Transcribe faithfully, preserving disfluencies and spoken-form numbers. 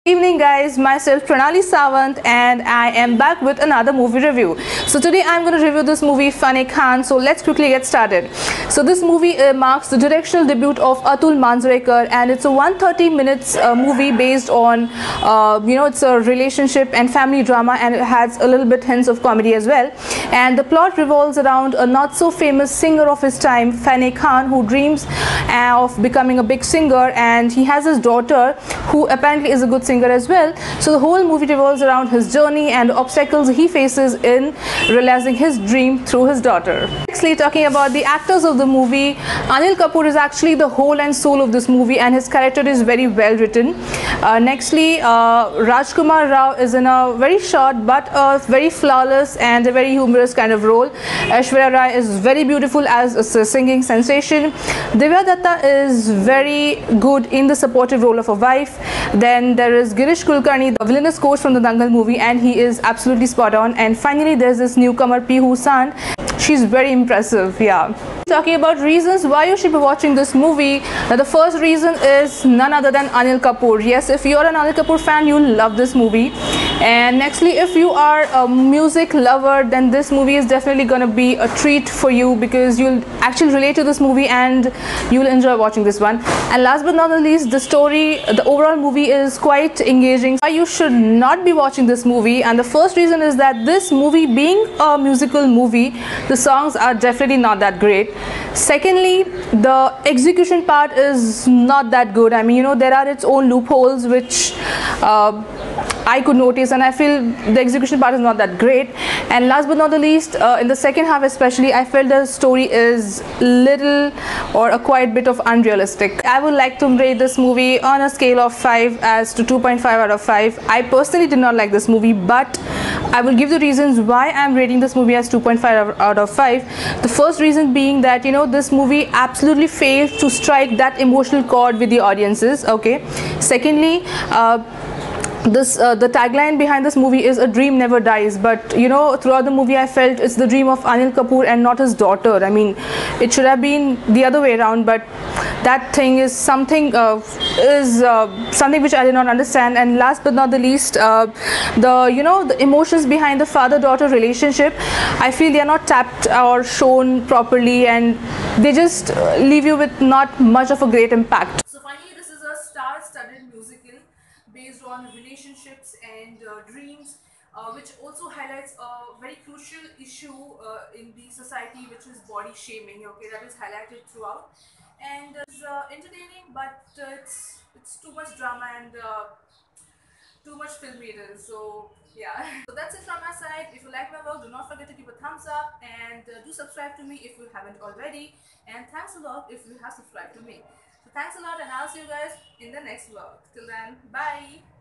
Evening guys, myself Pranali Sawant and I am back with another movie review. So today I'm going to review this movie Fanney. So let's quickly get started. So this movie uh, marks the directional debut of Atul Manjrekar, and it's a one hundred thirty minutes uh, movie based on uh, you know it's a relationship and family drama, and it has a little bit hints of comedy as well. And the plot revolves around a not so famous singer of his time, Fanney, who dreams uh, of becoming a big singer, and he has his daughter who apparently is a good singer as well. So the whole movie revolves around his journey and obstacles he faces in realizing his dream through his daughter. Nextly, talking about the actors of the movie, Anil Kapoor is actually the whole and soul of this movie, and his character is very well written. Uh, nextly, uh, Rajkumar Rao is in a very short but a very flawless and a very humorous kind of role. Aishwarya Rai is very beautiful as a singing sensation. Divya Datta is very good in the supportive role of a wife. Then there is Girish Kulkarni, the villainous coach from the Dangal movie, and he is absolutely spot on. And finally, there's this newcomer Pihu Sant. She's very impressive, yeah. Talking about reasons why you should be watching this movie, now the first reason is none other than Anil Kapoor. Yes, if you're an Anil Kapoor fan, you'll love this movie. And nextly, if you are a music lover, then this movie is definitely going to be a treat for you, because you'll actually relate to this movie and you'll enjoy watching this one. And last but not the least, the story, the overall movie is quite engaging. Why you should not be watching this movie, and the first reason is that this movie, being a musical movie, the songs are definitely not that great. Secondly, the execution part is not that good. I mean, you know, there are its own loopholes which uh, I could notice, and I feel the execution part is not that great. And last but not the least, uh, in the second half especially, I felt the story is little or a quite bit of unrealistic. I would like to rate this movie on a scale of five as to two point five out of five. I personally did not like this movie, but I will give the reasons why I'm rating this movie as two point five out of five. The first reason being that, you know, this movie absolutely fails to strike that emotional chord with the audiences, okay. Secondly, uh, This uh, the tagline behind this movie is "A dream never dies," but you know, throughout the movie I felt it's the dream of Anil Kapoor and not his daughter. I mean, it should have been the other way around, but that thing is something uh, is uh, something which I did not understand. And last but not the least, uh, the you know the emotions behind the father-daughter relationship, I feel they are not tapped or shown properly, and they just leave you with not much of a great impact. So finally, this is a star-studded musical based on relationships and uh, dreams, uh, which also highlights a very crucial issue uh, in the society, which is body shaming. Okay, that is highlighted throughout, and it's uh, entertaining, but uh, it's it's too much drama and uh, too much filmy it is. So yeah, so that's it from my side. If you like my work, do not forget to give a thumbs up, and uh, do subscribe to me if you haven't already, and thanks a lot if you have subscribed to me. So thanks a lot, and I'll see you guys in the next vlog. Till then, bye.